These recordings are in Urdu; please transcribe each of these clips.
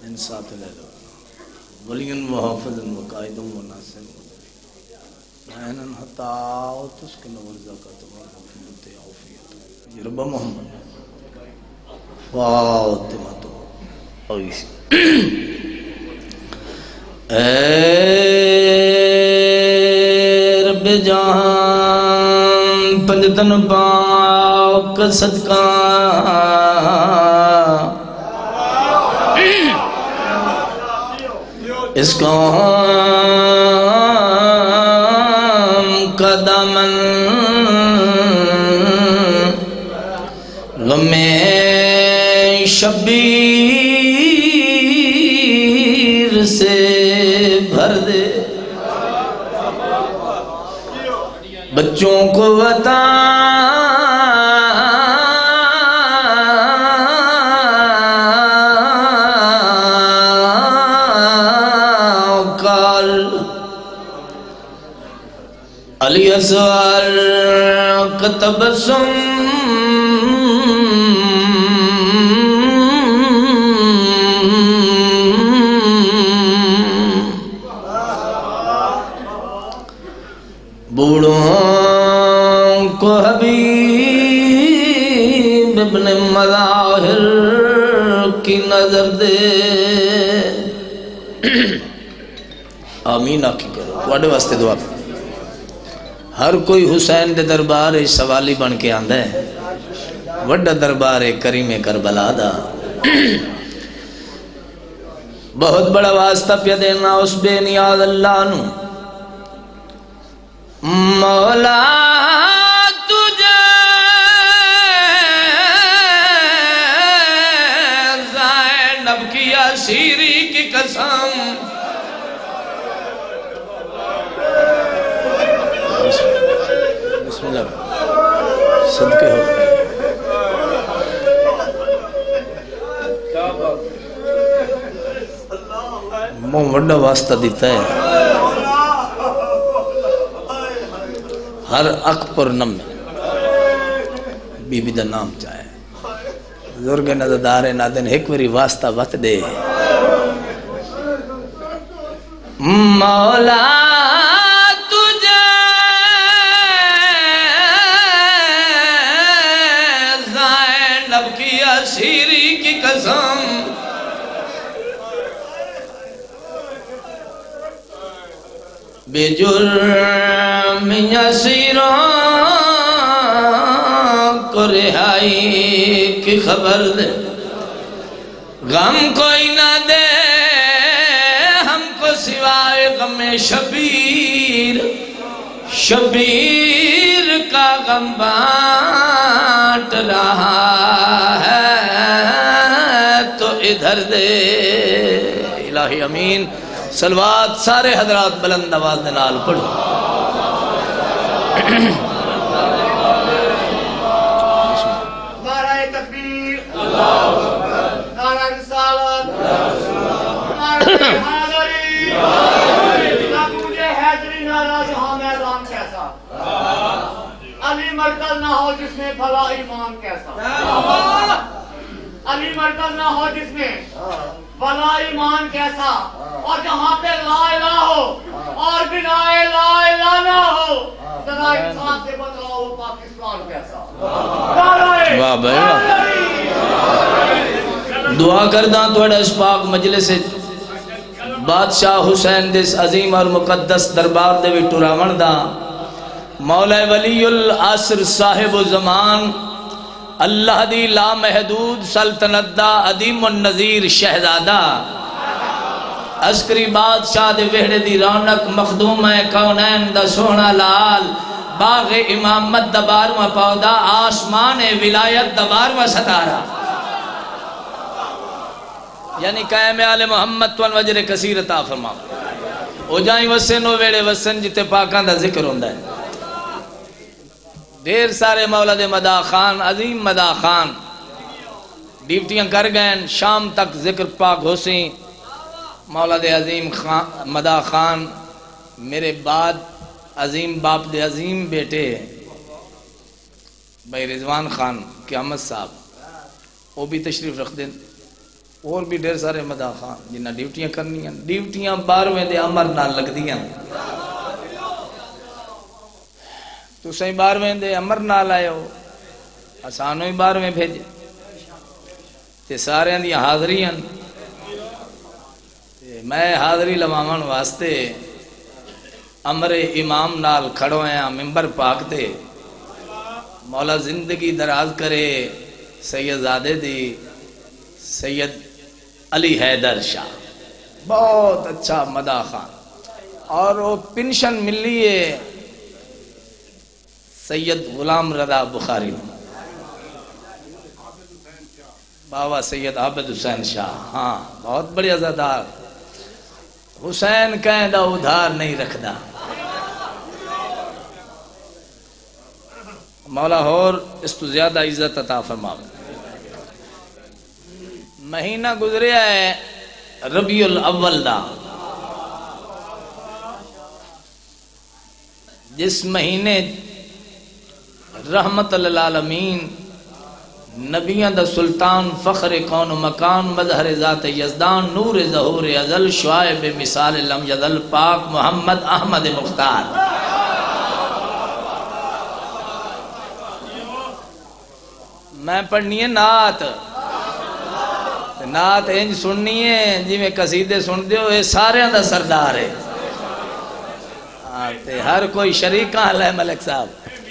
انصات لے لو ولی محافظ وقائد وناصر معینا حتی تسکن ورزقت وفیت عافیت یا رب محمد فاطمہ اویسی اے رب جان پنجتن پاک صدقہ اس قوم کا دامن غم شبیر سے بھر دے بچوں کو عطا علی اصغر کا تبسم بوڑھوں کو حبیب ابن مظاہر کی نظر دے آمین آکی کرو واڑے واسطے دعا کرو ہر کوئی حسین دے دربار سوالی بن کے آندہ ہے وڈا دربار کریم کربلا دا بہت بڑا واسطہ پیا دینا اس بے نیاز اللہ نو مولا تجھے زینب کی اسیری کی قسم بسم اللہ صدقے ہو مو وڈا واسطہ دیتا ہے ہر اک پر نم بی بی دا نام چاہے بزرگ نظردار نادن ایک وری واسطہ وقت دے مولا تجھے زینب کی اسیری کی قسم بے جرم اسیروں کو رہائی کی خبر دے غم کوئی نہ دے ہم کو سوائے غم شبیر شبیر کا غم بانٹ رہا ہے تو ادھر دے الہی امین صلوات سارے حضرات بلند آواز نال پڑھو نعرہ تکبیر نعرہ رسالت نعرہ حیدری مجھے حیدری نعرہ جہاں میدان کیسا علی مرکز نہ ہو جس میں بھلا ایمان کیسا علی مرکز نہ ہو جس میں بھلا ایمان کیسا اور جہاں پہ لا الہ ہو اور بنا لا الہ نہ ہو ذرا انسان سے بتلاؤ وہ پاکستان کیسا واہ بھائی واہ دعا کرداں توڑا اس پاک مجلس بادشاہ حسین دس عظیم اور مقدس دربار دے وی ٹراون دا مولا ولی العصر صاحب الزمان اللہ دی لامحدود سلطنت دا عظیم النظیر شہزادہ عسکری بادشاہ دے وحڑے دی رونق مخدوم ہے کونین دا سونا لال باغ امامت دا بارواں پودا آسمان ولایت دا بارواں ستارہ یعنی قائم آل محمد تون وجر کثیر عطا فرما او جائیں وسن او ویڑے وسن جتے پاکاں دا ذکر ہوندہ ہے دیر سارے مولا دے مدا خان عظیم مدا خان ڈیوٹیاں کر گئے شام تک ذکر پاک ہو سی مولا دے عظیم مدا خان میرے بعد عظیم باپ دے عظیم بیٹے بھائی رضوان خان قیامت صاحب وہ بھی تشریف رکھ دیں اور بھی ڈھیر سارے مدا خان جنہ ڈیوٹیاں کرنی ہیں، ڈیوٹیاں 12ویں دے امر نال لگ دیاں، تو صحیح 12ویں دے امر نال آئے ہو، آسانوں ہی 12ویں بھیجے تے سارے دی حاضری ہیں۔ میں حاضری لواون واسطے امر امام نال کھڑو ہیں ممبر پاک تے، مولا زندگی دراز کرے سید زادے دی سید علی حیدر شاہ، بہت اچھا مدا خان، اور وہ پنشن ملی ہے سید غلام رضا بخاری، بابا سید عابد حسین شاہ، ہاں بہت بڑی عزادار، حسین کہیں دا ادھار نہیں رکھدا، مولا اور اس تو زیادہ عزت عطا فرماوے۔ مہینہ گزریا ہے ربیع الاول دا، جس مہینے رحمت للعالمین نبیاں دا سلطان فخر کون و مکان مظہر ذات یزدان نور ظہور ازل شعائب مثال لم یزل پاک محمد احمد مختار میں پڑھنی ہے نعت، نعت انج سننی ہے جی میں قصیدے سن دیو، یہ سارے دا سردار ہے، تے ہر کوئی شریک حال ہے ملک صاحب۔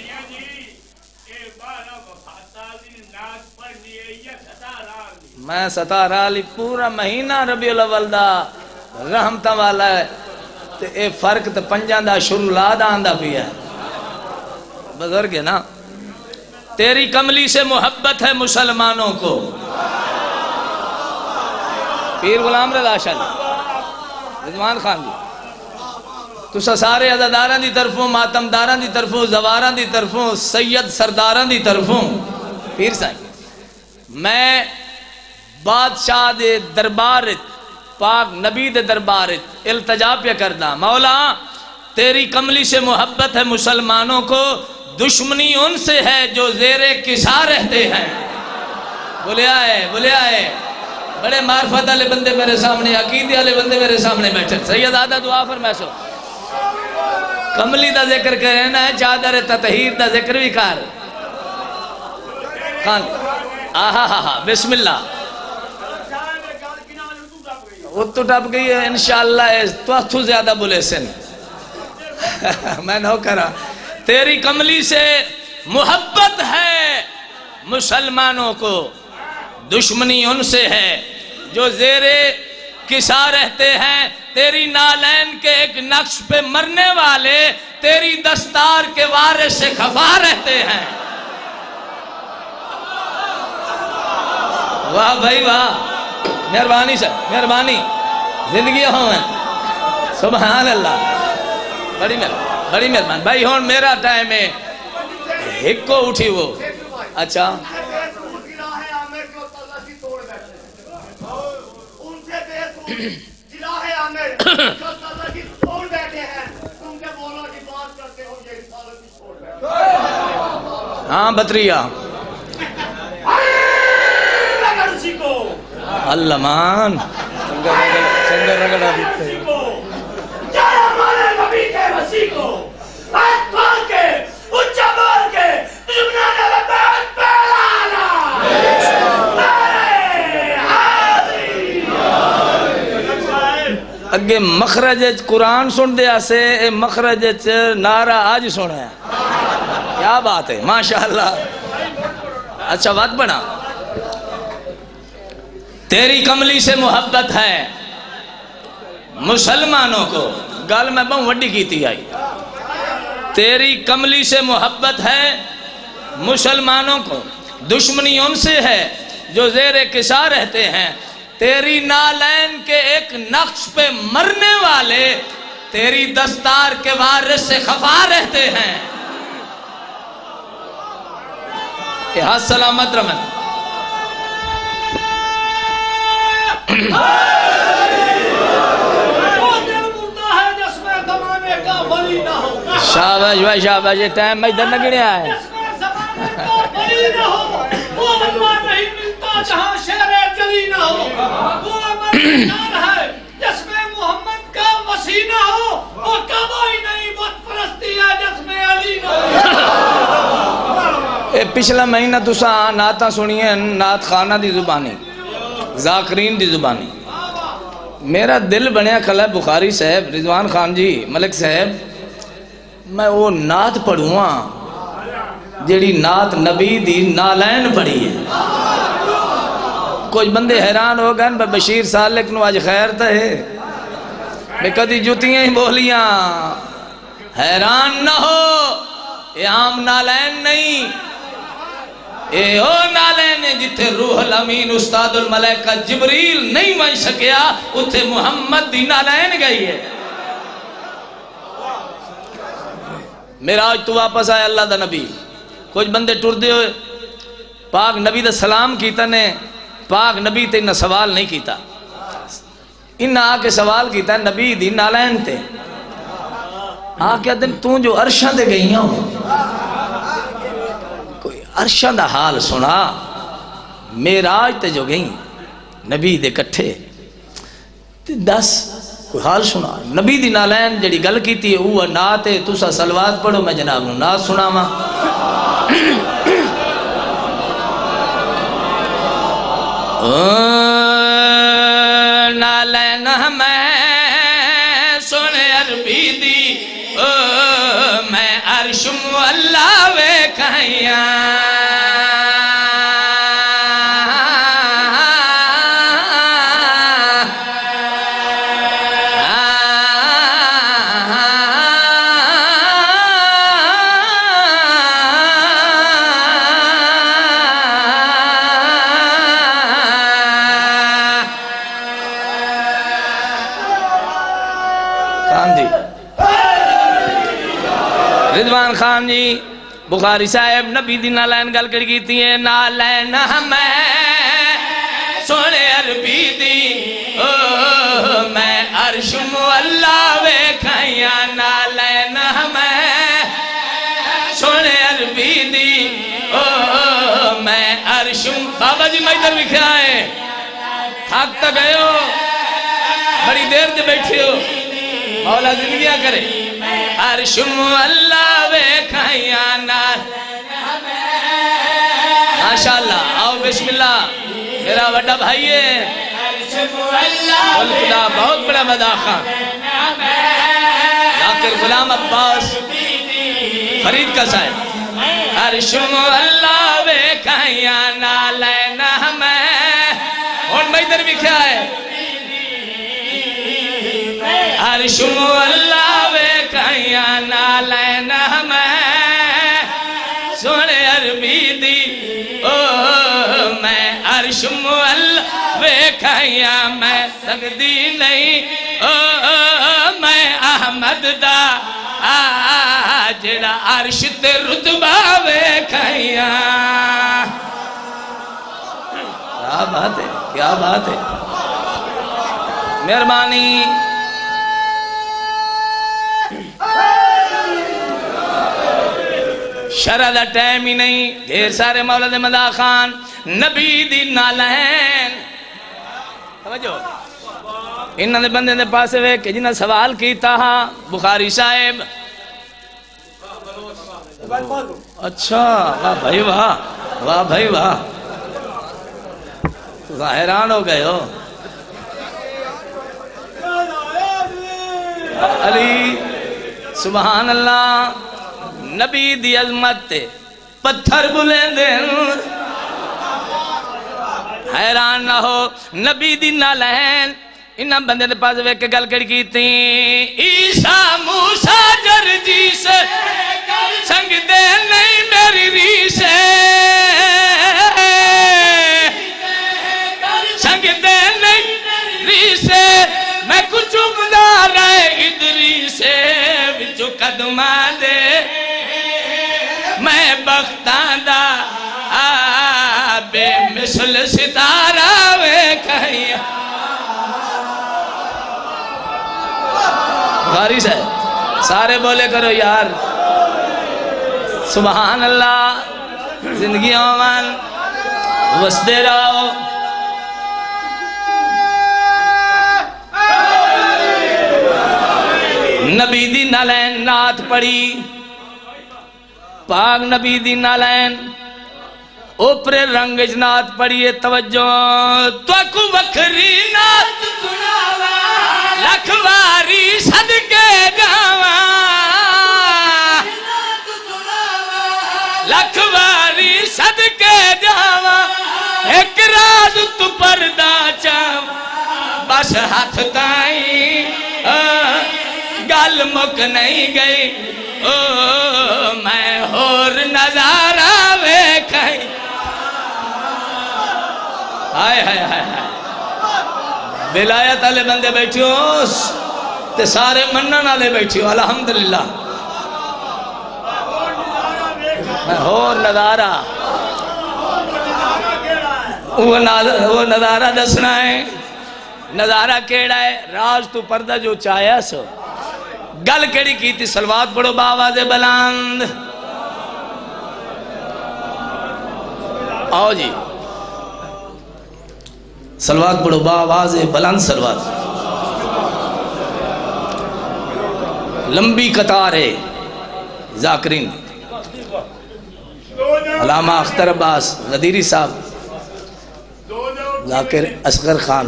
میں 17 علی پورا مہینہ ربیع الاول دا رحمتہ والا ہے، تے اے فرق تے پنجاں دا شروع لا دا آندہ بھی ہے، بزرگ ہے نا۔ تیری کملی سے محبت ہے مسلمانوں کو، پیر غلام رضا شاہ جی، رضوان خان جی، تو سارے عزاداراں دی طرفوں، ماتمداراں دی طرفوں، زواراں دی طرفوں، سید سرداراں دی طرفوں، پیر صاحب میں بادشاہ دے دربارت پاک نبی دے دربارت التجا پہ کردہ، مولا تیری کملی سے محبت ہے مسلمانوں کو، دشمنی ان سے ہے جو زیر کسا رہتے ہیں۔ بولے آئے بڑے معرفت والے بندے میرے سامنے، عقیدے والے بندے میرے سامنے بیٹھے، سید آدھا دعا فرمائے سو کملی دا ذکر کرے نا، چادر تطہیر دا ذکر بھی کر خان، آہا بسم اللہ، وہ تو ٹپ گئی ہے انشاءاللہ، تو زیادہ بولے سن میں نو کرا۔ تیری کملی سے محبت ہے مسلمانوں کو، دشمنی ان سے ہے جو زیر کسا رہتے ہیں، تیری نالین کے ایک نقش پہ مرنے والے تیری دستار کے وارث سے خفا رہتے ہیں۔ واہ بھائی واہ، مہربانی سے مہربانی، زندگی ہوں سبحان اللہ، بڑی مہربانی بھائی۔ ہون میرا ٹائم ہے ایک کو اٹھی وہ، اچھا ہاں بطریہ اللہ مان چنگر رگڑا دیتے ہیں اگے مخرج قرآن سن دیا سے، مخرج نعرہ آج سنا ہے، کیا بات ہے ماشاءاللہ، اچھا وقت بنا۔ تیری کملی سے محبت ہے مسلمانوں کو، گال میں بہت وڈی کیتی آئی، تیری کملی سے محبت ہے مسلمانوں کو، دشمنی ان سے ہے جو زیر کسا رہتے ہیں، تیری نالین کے ایک نقش پہ مرنے والے تیری دستار کے وارث سے خفا رہتے ہیں۔ یہ ہاتھ سلامت رمن شاباش بھائی شاباش، یہ ٹائم میں ادھر نہ گنے آئے، پچھلا مہینہ تسا نعتاں سنیے نعت خانہ دی زبانی ذاکرین دی زبانی میرا دل بنیا کھلا بخاری صاحب رضوان خان جی ملک صاحب میں وہ نعت پڑھوں جیڑی نعت نبی دی نالین پڑھی ہے کچھ بندے حیران ہو گئے بے بشیر سالک نو آج خیر تا ہے بے کدی جتیاں ہی بولیاں حیران نہ ہو یہ عام نالین نہیں اے او نالین جتے روح الامین استاد الملائکہ جبریل نہیں بن سکیا اتھے محمد دی نالین گئی ہے میرا آج تو واپس آئے اللہ دا نبی کچھ بندے ٹر دے ہوئے پاک نبی دا سلام کیتا نے پاک نبی تے انہا سوال نہیں کیتا انہا آکے سوال کیتا نبی دی نالین تے آکے دن تو جو عرشان دے گئی ہوں کوئی عرشان دا حال سنا میراج تے جو گئی نبی دے کٹھے دس کوئی حال سنا نبی دی نالین جڑی گل کی تھی وہ نعت ہے تسا سلوات پڑھو میں جناب نو نعت سنا ماں نالین میں سن عربی دی میں عرش مولا وے کھائیاں رضوان خان جی بخاری صاحب نبی دی نالین گل کر گیتی ہے نالین میں سونے عربی دی میں عرش مولا وے کھائیاں نالین میں سونے عربی دی میں عرش بابا جی میں ادھر بکھا ہے تھاک تا گئے ہو بڑی دیر دے بیٹھے ہو مولا زندگیاں کرے عرش مولا وے کھائیاں نال ماشاءاللہ آؤ بسم اللہ میرا وڈا بھائی ہے خدا بہت بڑا مداخان ذاکر غلام عباس فرید کا صاحب عرش مولا وے کھائیاں نالین میں اور میں ادھر بھی کیا ہے عرش مولا وے کھائیاں نالین میں سونے عربی دی میں عرش مولا وے کھائیاں میں سکتی نہیں میں احمد دا جڑا عرش تے رتبہ وے کھائیاں کیا بات ہے کیا بات ہے مہربانی شرع دا ٹائم ہی نہیں دیر سارے مولا دے مدا خان نبی دی نالین سمجھو انہاں دے بندے دے پاسے وے کہ جنہاں سوال کیتا ہاں بخاری صاحب اچھا واہ بھائی واہ واہ بھائی واہ تو حیران ہو گئے ہو علی سبحان اللہ نبی دی عظمت تے پتھر بلیں دن حیران نہ ہو نبی دی نالین انہاں بندے دے پاس وے کے گل کر کی تھی عیسیٰ موسیٰ جرجی سے سنگ دے نہیں میری ری سے سنگ دے نہیں ری سے میں کچھ مدار ہے ادری سے بچو قدمہ دے میں بختان دا بے مثل ستارہ وے کھائیاں بخاری صاحب سارے بولے کرو یار سبحان اللہ زندگی امان وسدے رہو نبی دی نالین نعت پڑی پاک نبی دی نالین اوپر رنگ جنات پڑھیے توجہ تو کو وکری نات سناوا لکھواری صدقے جاوا لکھواری صدقے جاوا ایک راز تو پردہ چاوا بس ہاتھ تائیں گل مک نہیں گئی میں اور نظارہ ویکھائی ہائے ہائے ہائے ولایت والے بندے بیٹھے ہو تے سارے منن والے بیٹھے ہو الحمدللہ میں اور نظارہ وہ نظارہ دسنا ہے نظارہ کیڑا ہے راز تو پردہ جو چاہیا سو گل کیڑی کی تھی سلوات پڑھو باواز بلند آؤ جی سلوات پڑھو باواز بلند سلوات لمبی قطار ہے ذاکرین علامہ اختر عباس غدیری صاحب ذاکر اصغر خان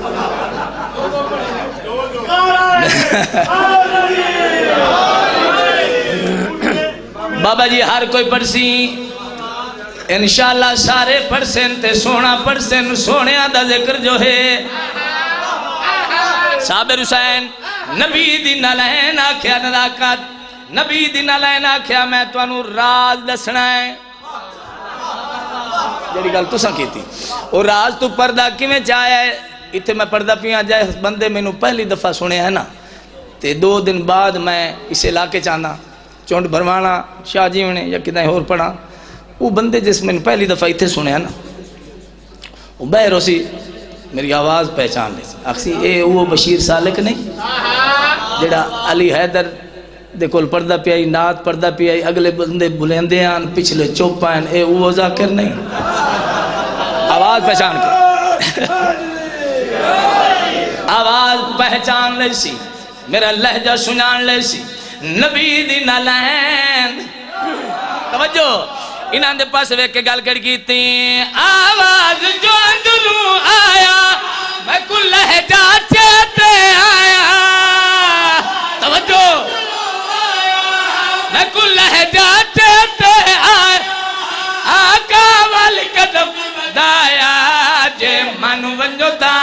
بابا جی ہر کوئی پڑھسی انشاءاللہ سارے پڑھسن تے سونا پڑھسن سونے دا ذکر جو ہے صابر حسین نبی دی نالین آکھیا نلاکت نبی دی نالین آکھیا میں تو انہوں راز دسنا ہے جڑی گل تو ساں کی تھی اور راز تو پردہ کیویں چاہیا ہے اتھے میں پردہ پیاں جائے بندے میں نو پہلی دفعہ سنے ہے نا تے 2 دن بعد میں اسے لاکے چاہنا چونڈ بھروانا شاہ جیونے یا کدائیں اور پڑھا وہ بندے جس میں پہلی دفعہ اتھے سنے ہے نا وہ بہر سی میری آواز پہچان لے اکسی اے وہ بشیر سالک نہیں جڑا علی حیدر دیکھول پردہ پیائی نات پردہ پیائی اگلے بندے بلندے آن پچھلے چوپائن اے وہ ذاکر نہیں آواز پہچان کے آواز پہچان لے سی میرا لہجہ سنان لے سی نبی دی نالین توجہ انہاں دے پاس ویک کے گل کر کی تھی آواز جو اندروں آیا میں کل لہجہ چیتے آیا توجہ میں کل لہجہ چیتے آیا آقا والقدم دایا جے من ونجو دا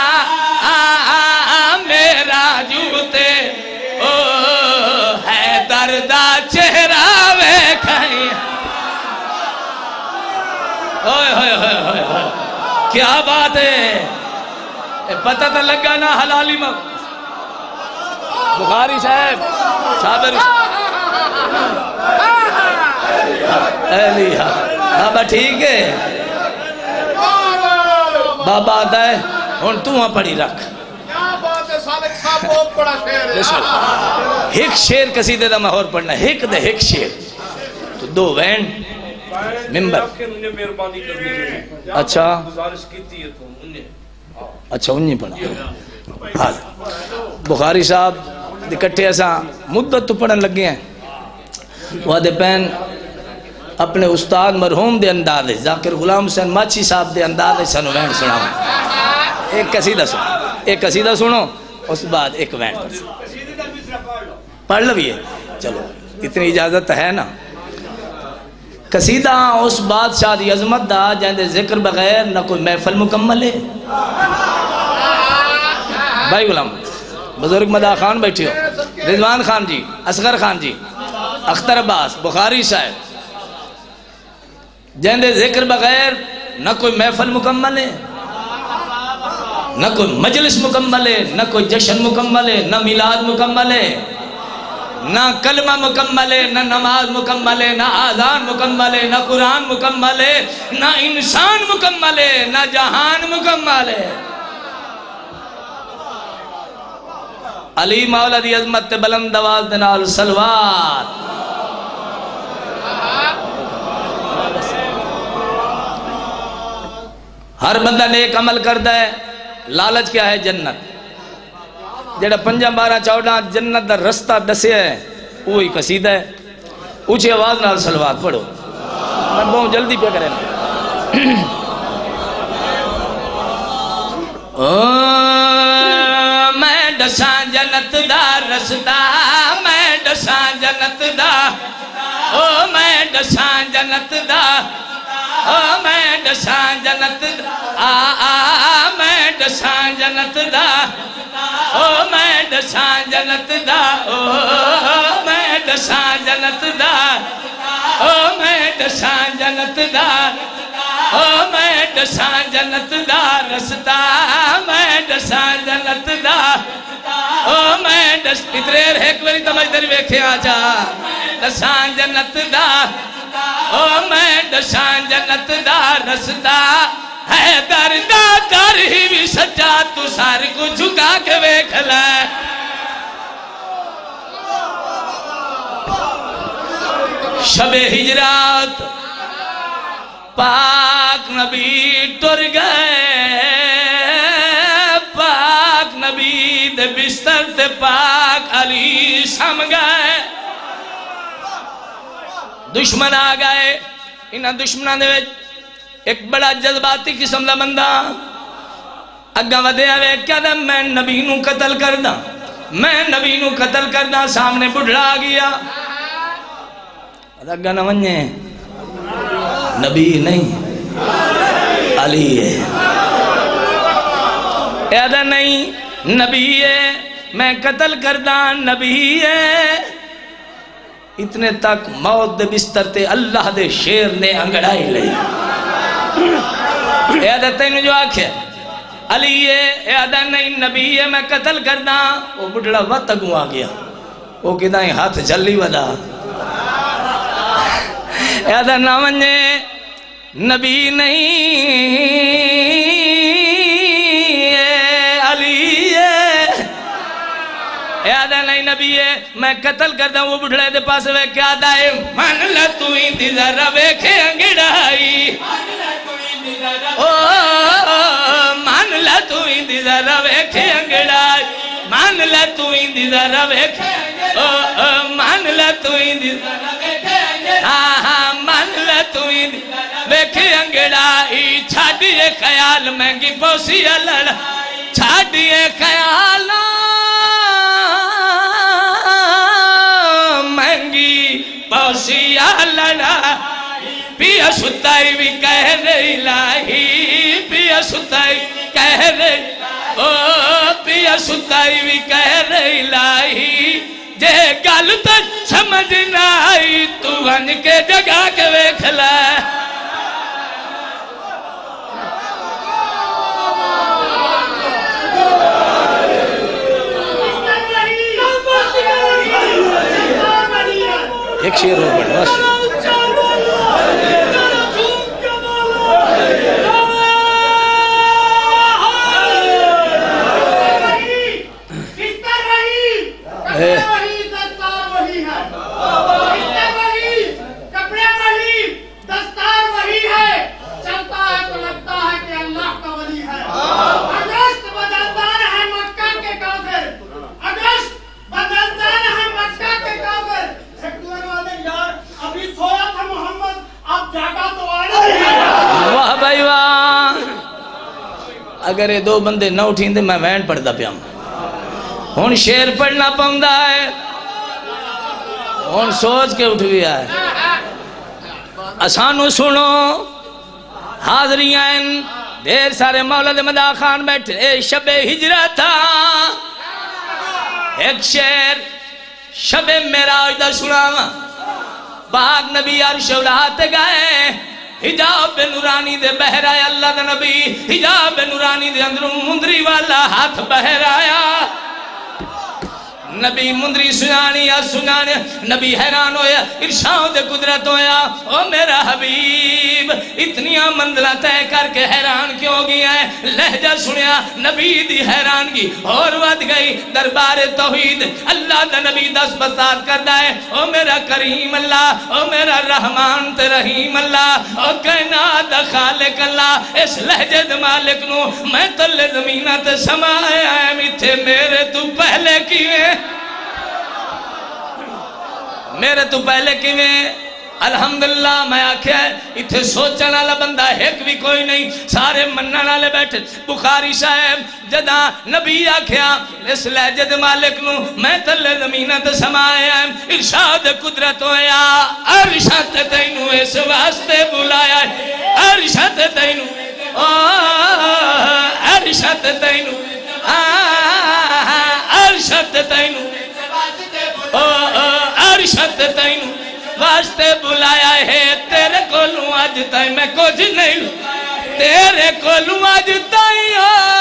میرا جوتے او حیدر دا چہرہ ویکھائی ہوئے ہوئے ہوئے ہوئے کیا بات ہے پتہ تا لگا نا حلالی میں بخاری صاحب صابر بابا ٹھیک ہے بابا آتا ہے اور تو وہاں پڑھی رکھ ایک شیر قصیدے دا میں اور پڑھنا ایک دے ایک شیر تو 2 وین ممبر اچھا اچھا انہیں پڑھا بخاری صاحب دکٹھے ایسا مدت تو پڑھن لگے ہیں وہاں دے پین اپنے استاد مرحوم دے انداز دے ذاکر غلام حسین ماچی صاحب دے انداز دے سنو وین سنا ایک قصیدہ سنو اس بعد ایک وین پڑھ لو یہ چلو اتنی اجازت ہے نا قصیدہ اس بادشاہ دی عظمت دا جہاں ذکر بغیر نہ کوئی محفل مکمل ہے بھائی غلام بزرگ مدہ خان بیٹھے ہو رضوان خان جی اصغر خان جی اختر عباس بخاری صاحب جہاں ذکر بغیر نہ کوئی محفل مکمل ہے نہ کوئی مجلس مکمل ہے نہ کوئی جشن مکمل ہے نہ میلاد مکمل ہے نہ کلمہ مکمل ہے نہ نماز مکمل ہے نہ آذان مکمل ہے نہ قرآن مکمل ہے نہ انسان مکمل ہے نہ جہان مکمل ہے علی مولا دی عظمت بلند آواز دے نال صلوات ہر بندہ نیک عمل کرتا ہے لالچ کیا ہے جنت جڑا 5 12 14 جنت دا رستہ دسے ہے وہی قصیدہ ہے اونچی آواز نال صلوات پڑھو میں بہت جلدی پہ کریں میں دساں جنت دا رستہ میں دساں جنت دا میں دساں جنت دا میں دساں جنت دا میں دساں جنت دا میں دساں جنت دا میں دساں جنت دا میں دساں جنت دا میں دساں جنت دا رستہ میں دساں جنت دا میں دس اتریر ایک باری تمجدر ویکھے آجا دساں جنت دا میں دساں جنت دا رستہ ہے در دا در ہی بھی سچا تو سار کو جھکا کے ویکھ لے شب ہجرات پاک نبی ٹر گئے پاک نبی دے بستر تے پاک علی سم گئے دشمن آ گئے انہاں دشمناں دے وچ ایک بڑا جذباتی قسم دا بندہ اگاں ودے آوے کیا دا میں نبی نو قتل کردا میں نبی نو قتل کردا سامنے بڑھڑا آ گیا اگاں نہ ونجے نبی نہیں علی ہے ایدہ نہیں نبی ہے میں قتل کردہ نبی ہے اتنے تک موت دے بستر تے اللہ دے شیر نے انگڑائی لئی ایدہ تینوں جو آکھے علی ہے ایدہ نہیں نبی ہے میں قتل کردہ وہ بڑھڑا وقت تکوں آ گیا وہ کدائیں ہاتھ جلی ودا ایدہ نہ ونجے نبی نہیں علی ہے ایدہ نہیں نبی ہے میں قتل کرتا ہوں وہ بڑھڑے دے پاس وے کیا دائے من لتو اندی ذرہ ویکھے انگڑائی من لتو اندی ذرہ ویکھے انگڑائی من لتو اندی ذرہ ویکھے من لتو اندی ذرہ ویکھے من لتو اندی ویکھے انگڑائی چھاڑیے خیال مہنگی پوسی لڑ چھاڑیے خیال مہنگی پوسی لڑا پیا ستائی بھی کہہ رہی لاہی پیا ستائی کہہ رہی پیا ستائی بھی کہہ رہی لاہی جے گل تک سمجھ نہ آئی تو ون کے جگہ کے ویکھ لے ایک شیر ہو پڑھ بس اگر یہ دو بندے نہ اٹھیں دے میں وین پڑھ دا پیام ہون شیر پڑھنا پاؤں ہے ہون سوچ کے اٹھ گیا ہے آسانو سنو حاضرین دیر سارے مولا دے مدہ خان بیٹھے شب ہجرت تھا ایک شیر شب معراج دا سناوا پاک نبی عرش اڑاتے گئے حجاب نورانی دے بہر آیا اللہ دا نبی حجاب نورانی دے اندروں مندری والا ہاتھ بہر آیا نبی مندری سنانی یا سنانی نبی حیران ہویا ارشاد قدرت ہویا او میرا حبیب اتنیاں منزلہ تے کر کے حیران کیوں گیا ہے لہجہ سنیا نبی دی حیران کی اور ود گئی دربار توحید اللہ دا نبی دس بسات کردہ ہے او میرا کریم اللہ او میرا رحمان تے رحیم اللہ او کائنات دا خالق اللہ اس لہجہ دا مالک نو میں تل زمینہ تے سمائے آئے میٹھے میرے تو پہلے کیویں میرے تو پہلے کیویں الحمدللہ میں آکھیا اتھے سوچن والا بندہ ایک بھی کوئی نہیں، سارے منن والے بیٹھے۔ بخاری صاحب جدا نبی آکھیا اس لہجد مالک نو میں تلے زمینہ تے سمایا ارشاد قدرت ہویا ارشاد تینو اس واسطے بلایا ارشاد تینو ارشاد تینو ارشاد تینو ارشاد تینو واسطے بلایا ہے تیرے کو لوں آج تائیں میں کچھ نہیں تیرے کو لوں آج تائیں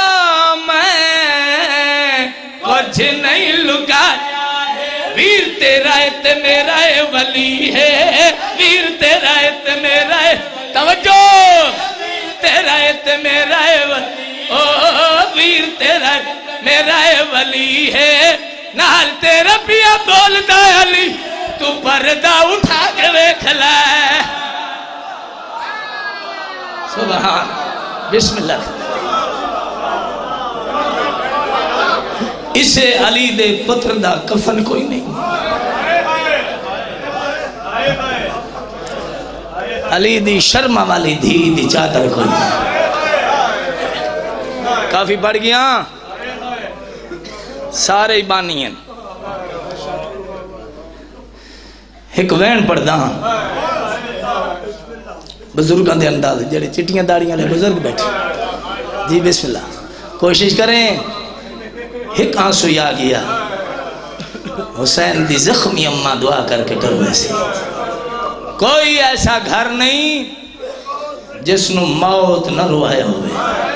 میں کچھ نہیں لکا ویر تیرا ایت میرا اے ولی ہے ویر تیرا ایت میرا اے توجہ تیرا ایت میرا اے ولی ویر تیرا میرا اے ولی ہے نال تیرا پیا بولتا ہے علی تو پردہ اٹھا کے ویکھ لائے سبحان بسم اللہ اسے علی دے پتر دا کفن کوئی نہیں علی دی شرما والی دھی دی چادر کوئی نہیں کافی پڑھ گیا سارے بانی ہیں ایک وین پڑھ دا بزرگاں دے انداز جڑے چٹیاں داڑیاں لے بزرگ بیٹھے جی بسم اللہ کوشش کریں ایک آنسو یا گیا حسین دی زخمی اماں دعا کر کے ڈر ویسے کوئی ایسا گھر نہیں جس نو موت نہ روایا ہوئے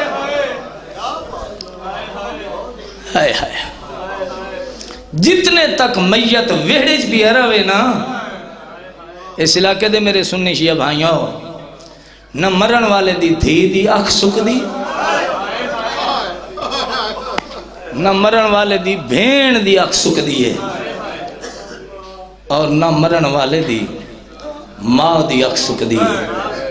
ہائے ہائے جتنے تک میت ویڑج بھی اروے نا اس علاقے دے میرے سنی شیعہ بھائیوں نہ مرن والے دی دھی دی اکھ سک دی نہ مرن والے دی بھین دی اکھ سک دی ہے اور نہ مرن والے دی ماں دی اکھ سک دی ہے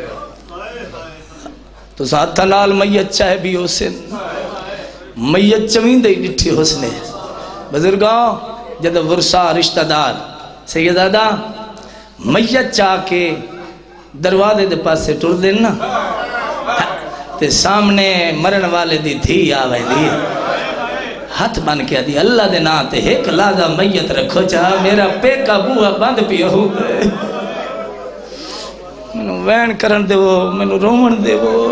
تو ساتھ تلال میت چاہے بھی حسن میت چوین دے ڈٹھی حسن بزرگاں جد ورسا رشتہ دار سیدادہ میت چاہ کے دروازے دے پاس سے ٹر دینا تے سامنے مرن والے دی دھی آوے دی ہاتھ بن کے دی اللہ دے نا تے ایک لازہ میت رکھو چاہ میرا پیکا بوہا بند پیا ہو گئے منو وین کرن دے وہ منو رومن دے وہ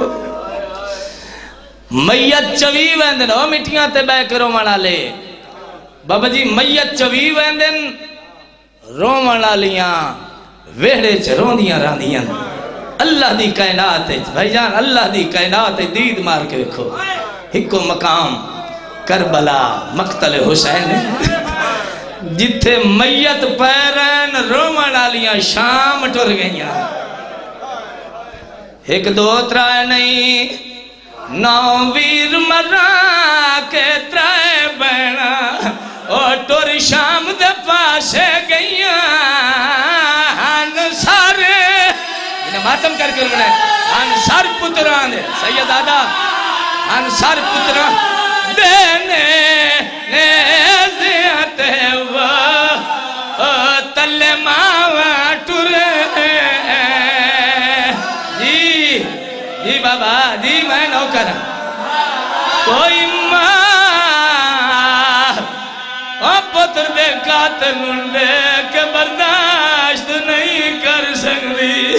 میت چوی ویندن او مٹیاں تے بے کرو منا لے بابا جی میت چوی ویندن رومن آلیاں ویڑے چروندیاں راندیاں اللہ دی کائنات ہے بھائی جان اللہ دی کائنات ہے دید مار کے رکھو ہکو مقام کربلا مقتل حسین جتھے میت پیرین رومن آلیاں شام ٹر گئیاں ایک دو ترائے نہیں نو ویر مرا کے ترائے بینا اور ٹور شام دے پاسے گئیاں انسارے انہیں ماتم کر کے انہوں نے انسار پتران دے سید آدھا انسار پتران دینے نیزیت وہ تل ماں ٹورے جی بابا جی میں نوکر کوئی ماں پتر دے قاتل لے کے برداشت نہیں کر سکتی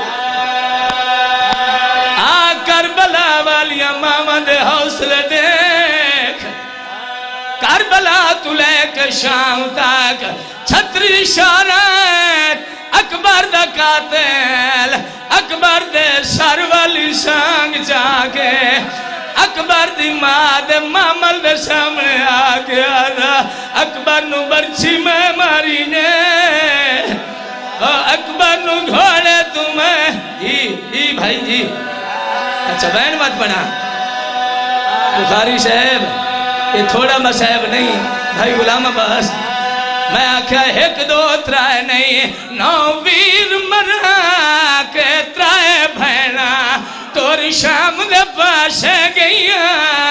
کربلا والیاں ماما دے حوصلے دیکھ کربلا تو لے کے شام تک چھتری شارت اکبر دا قاتل اکبر دے سر والی سانگ جاگے اکبر دی ماں دے مامل دے سامنے آگے آدھا اکبر نو برچی میں ماری نے اکبر نو گھوڑے تمہیں جی بھائی جی اچھا بہن مت بنا بخاری صاحب یہ تھوڑا مسائب نہیں بھائی غلام عباس میں آکھا ایک دو ترائے نہیں نو ویر مرا کے ترائے بھینا توری شام دے پاسے گئیاں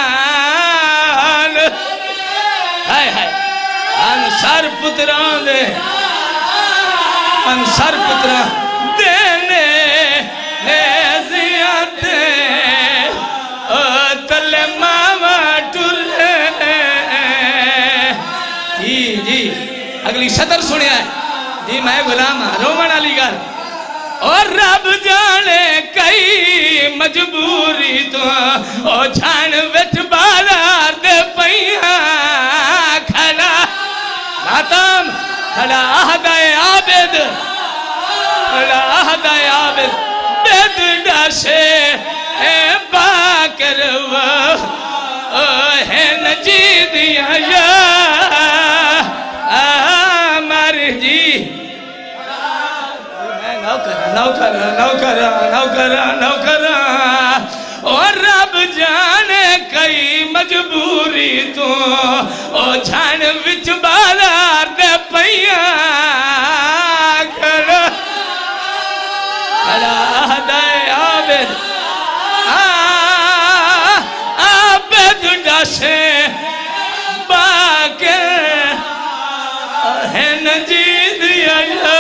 ہائے ہائے انسار پتران دے انسار پتران دینے نیزیاتے تل ماما ٹولے جی اگلی سطر سنیا ہے جی میں غلام رومن علی گھر اور رب جانے کئی مجبوری تو او جان وچ بازار دے پئیاں کھڑا ماتم کھڑا آہدائے عابد کھڑا آہدائے عابد بید ڈاشے اے باکر ہے نجیدیاں یا آمار جی نوکرہ اور رب جانے کئی مجبوری تو او جان وچ بازار دے پئیاں کھڑا آہدائے عابد عابد ڈاشے باکر ہے نجیدیاں یا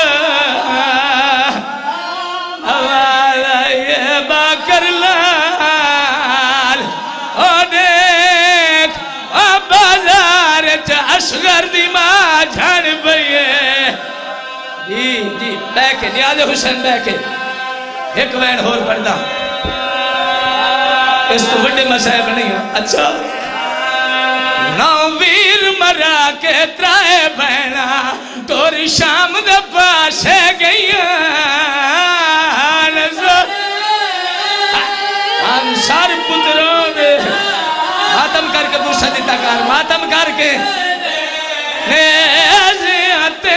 باکر لال او دیکھ بازار اصغر دی ماں جھان بھئیے جی بیکے نیاز حسین بیکے ایک وین ہور پڑھدا اس تو بڑے مسائب نہیں ہے اچھا نو ویر مرا کے ترائے بہنا توری شام دے پاسے گئیاں انسار پتروں دے ماتم کر کے دوسرا دیتا کار ماتم کر کے نیزیاتے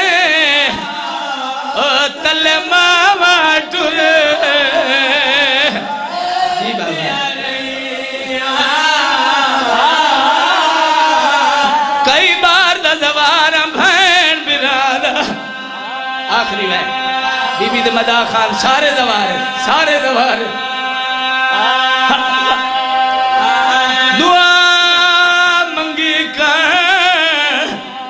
تل ماما ٹولے جی بابا کئی بار دا زوارا بھین برادا آخری میں بی بی دے مدا خان سارے زوارے دعا منگی کر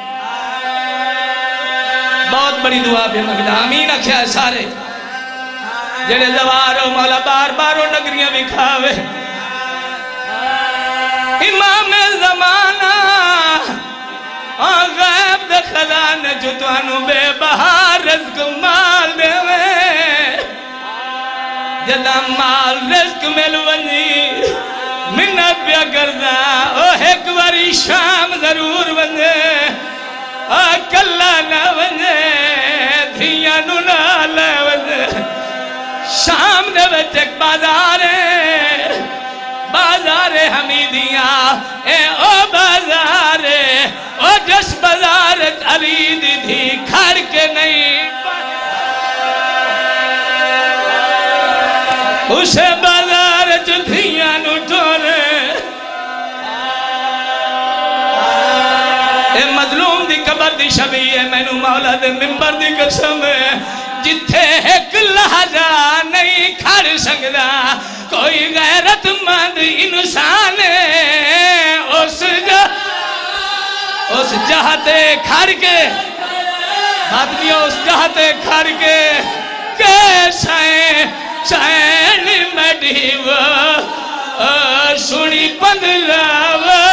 بہت بڑی دعا بھی منگنا آمین اکھیا ہے سارے جڑے زوارو مولا بار بارو نگریاں بھی کھاوے امام زمانہ غیب دے خزانے جو توانو بے بہار رزق مال دے جدا مال رزق مل ونی منت بیا کردہ او ایک واری شام ضرور بندے کلا نہ بندے دھیاں نو نہ لے بندے شام دے وچ ایک بازار حمیدیاں اے او بازار او جس بازار علی دی دھی کھڑ کے نہیں اسے بازار دھیاں نو ٹولے اے مظلوم دی قبر دی شبیہ ہے میں نو مولا دے ممبر دی قسم ہے جتھے ایک لہجہ نہیں کھڑ سکدا کوئی غیرت مند انسان اس جہتے کھڑ کے باتنیوں اس جہتے کھڑ کے کیسائیں چین میں ڈیو سنی پندلاو